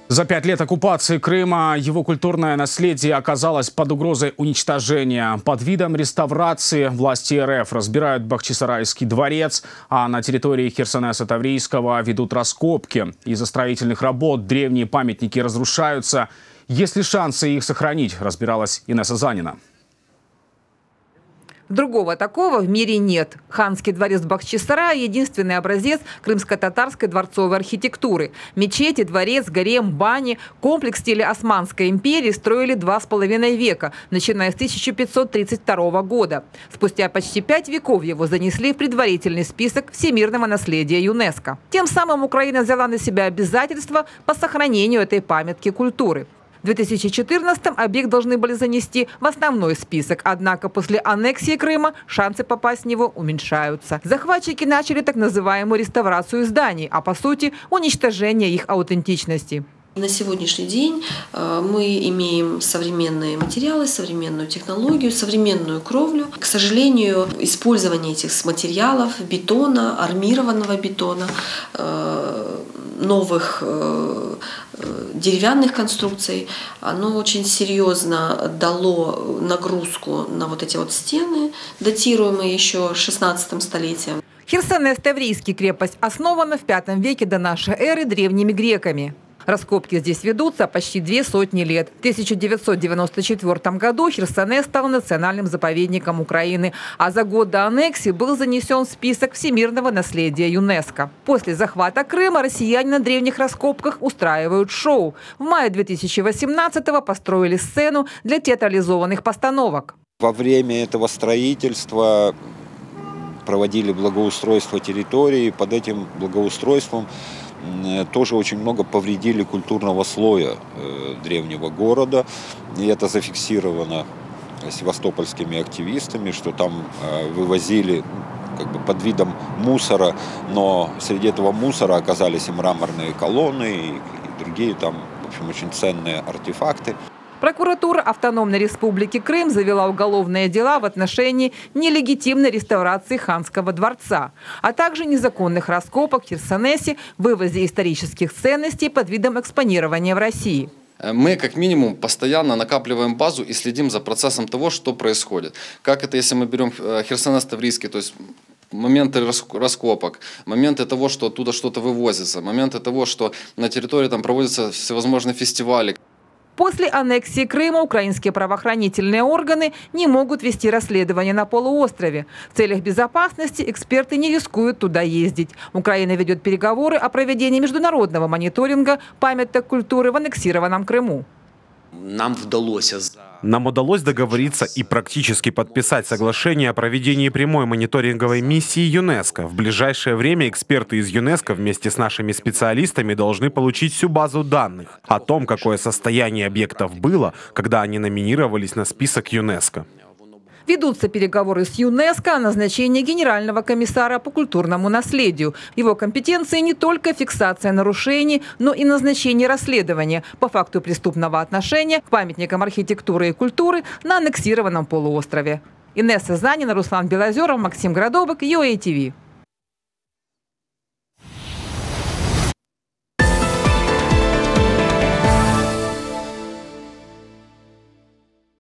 За 5 лет оккупации Крыма его культурное наследие оказалось под угрозой уничтожения. Под видом реставрации власти РФ разбирают Бахчисарайский дворец, а на территории Херсонеса Таврийского ведут раскопки. Из-за строительных работ древние памятники разрушаются. Есть ли шансы их сохранить, разбиралась Инесса Занина. Другого такого в мире нет. Ханский дворец Бахчисарая – единственный образец крымско-татарской дворцовой архитектуры. Мечети, дворец, гарем, бани. Комплекс в стиле Османской империи строили 2,5 века, начиная с 1532 года. Спустя почти 5 веков его занесли в предварительный список всемирного наследия ЮНЕСКО. Тем самым Украина взяла на себя обязательства по сохранению этой памятки культуры. В 2014-м объект должны были занести в основной список. Однако после аннексии Крыма шансы попасть в него уменьшаются. Захватчики начали так называемую реставрацию зданий, а по сути уничтожение их аутентичности. На сегодняшний день мы имеем современные материалы, современную технологию, современную кровлю. К сожалению, использование этих материалов, бетона, армированного бетона, новых деревянных конструкций, оно очень серьезно дало нагрузку на вот эти вот стены, датируемые еще 16 столетием. Херсонес Таврийский крепость основана в V веке до нашей эры древними греками. Раскопки здесь ведутся почти 200 лет. В 1994 году Херсонес стал национальным заповедником Украины, а за год до аннексии был занесен в список всемирного наследия ЮНЕСКО. После захвата Крыма россияне на древних раскопках устраивают шоу. В мае 2018-го построили сцену для театрализованных постановок. Во время этого строительства проводили благоустройство территории. Под этим благоустройством тоже очень много повредили культурного слоя древнего города. И это зафиксировано севастопольскими активистами, что там вывозили под видом мусора, но среди этого мусора оказались и мраморные колонны, и другие там, в общем, очень ценные артефакты. Прокуратура Автономной Республики Крым завела уголовные дела в отношении нелегитимной реставрации Ханского дворца, а также незаконных раскопок в Херсонесе, вывозе исторических ценностей под видом экспонирования в России. Мы, как минимум, постоянно накапливаем базу и следим за процессом того, что происходит. Как это, если мы берем Херсонес Таврийский, то есть моменты раскопок, моменты того, что оттуда что-то вывозится, моменты того, что на территории там проводятся всевозможные фестивали. После аннексии Крыма украинские правоохранительные органы не могут вести расследование на полуострове. В целях безопасности эксперты не рискуют туда ездить. Украина ведет переговоры о проведении международного мониторинга памяток культуры в аннексированном Крыму. Нам удалось договориться и практически подписать соглашение о проведении прямой мониторинговой миссии ЮНЕСКО. В ближайшее время эксперты из ЮНЕСКО вместе с нашими специалистами должны получить всю базу данных о том, какое состояние объектов было, когда они номинировались на список ЮНЕСКО. Ведутся переговоры с ЮНЕСКО о назначении генерального комиссара по культурному наследию. В его компетенции не только фиксация нарушений, но и назначение расследования по факту преступного отношения к памятникам архитектуры и культуры на аннексированном полуострове. Инесса Занина, Руслан Белозеров, Максим Градобок, ЮАТВ.